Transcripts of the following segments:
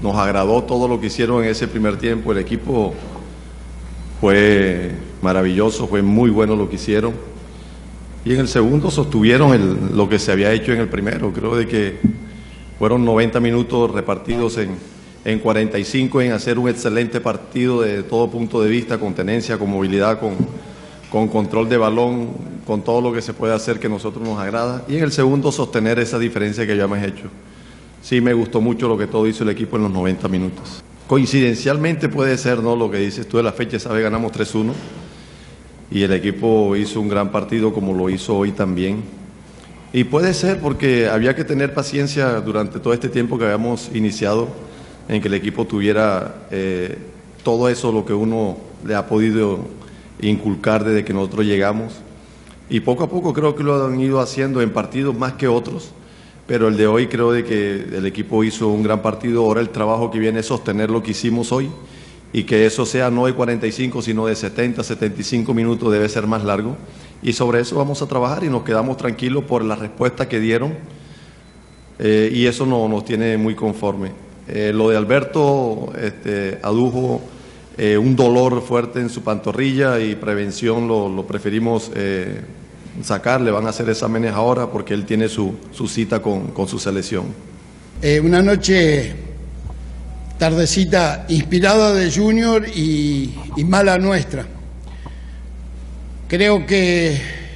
nos agradó todo lo que hicieron en ese primer tiempo. El equipo fue maravilloso, fue muy bueno lo que hicieron. Y en el segundo sostuvieron lo que se había hecho en el primero. Creo de que fueron 90 minutos repartidos en 45 en hacer un excelente partido de todo punto de vista, con tenencia, con movilidad, con control de balón, con todo lo que se puede hacer que a nosotros nos agrada. Y en el segundo sostener esa diferencia que ya hemos hecho. Sí, me gustó mucho lo que todo hizo el equipo en los 90 minutos. Coincidencialmente puede ser, ¿no?, lo que dices tú de la fecha, ¿sabes? Ganamos 3-1 y el equipo hizo un gran partido como lo hizo hoy también. Y puede ser porque había que tener paciencia durante todo este tiempo que habíamos iniciado en que el equipo tuviera todo eso, lo que uno le ha podido inculcar desde que nosotros llegamos. Y poco a poco creo que lo han ido haciendo en partidos más que otros. Pero el de hoy creo de que el equipo hizo un gran partido. Ahora el trabajo que viene es sostener lo que hicimos hoy y que eso sea no de 45 sino de 70, 75 minutos, debe ser más largo. Y sobre eso vamos a trabajar y nos quedamos tranquilos por la respuesta que dieron y eso nos tiene muy conforme. Lo de Alberto adujo un dolor fuerte en su pantorrilla y prevención lo preferimos sacar, le van a hacer exámenes ahora porque él tiene su cita con su selección. Una noche, tardecita, inspirada de Junior y mala nuestra. Creo que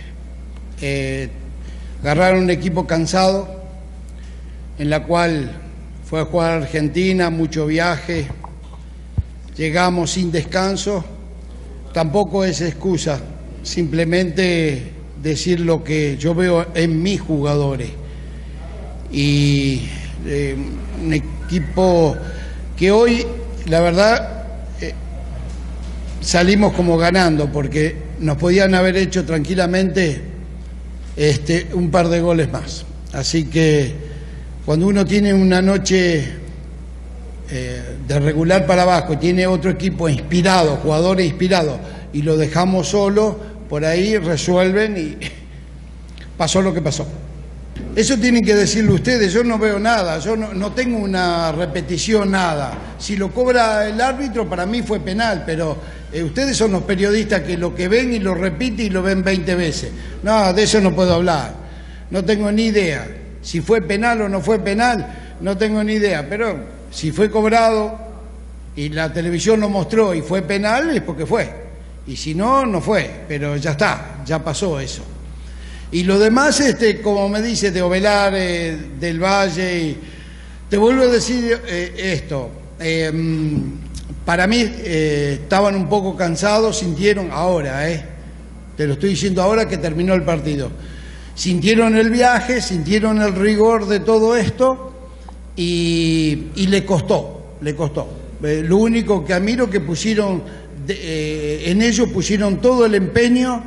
agarraron un equipo cansado, en la cual fue a jugar a Argentina, mucho viaje, llegamos sin descanso. Tampoco es excusa, simplemente decir lo que yo veo en mis jugadores. Y un equipo que hoy, la verdad, salimos como ganando, porque nos podían haber hecho tranquilamente un par de goles más. Así que cuando uno tiene una noche de regular para abajo, tiene otro equipo inspirado, jugadores inspirados, y lo dejamos solo, por ahí resuelven y pasó lo que pasó. Eso tienen que decirlo ustedes, yo no veo nada, yo no tengo una repetición, nada. Si lo cobra el árbitro, para mí fue penal, pero ustedes son los periodistas que lo que ven y lo repiten y lo ven 20 veces. No, de eso no puedo hablar, no tengo ni idea. Si fue penal o no fue penal, no tengo ni idea, pero si fue cobrado y la televisión lo mostró y fue penal, es porque fue. Y si no, no fue, pero ya está, ya pasó eso. Y lo demás, como me dice, de Ovelar, del Valle, y te vuelvo a decir esto. Para mí estaban un poco cansados, sintieron ahora, te lo estoy diciendo ahora que terminó el partido. Sintieron el viaje, sintieron el rigor de todo esto y le costó, le costó. Lo único que admiro que pusieron, en ellos pusieron todo el empeño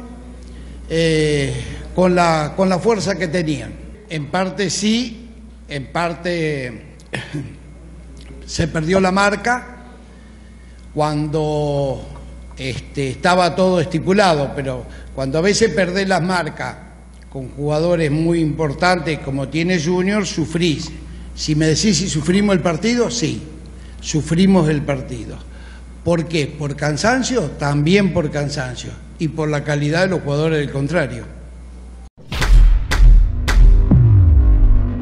con la fuerza que tenían. En parte sí, en parte se perdió la marca cuando estaba todo estipulado, pero cuando a veces perdés las marcas con jugadores muy importantes como tiene Junior, sufrís. Si me decís si sufrimos el partido, sí, sufrimos el partido. ¿Por qué? ¿Por cansancio? También por cansancio. Y por la calidad de los jugadores del contrario.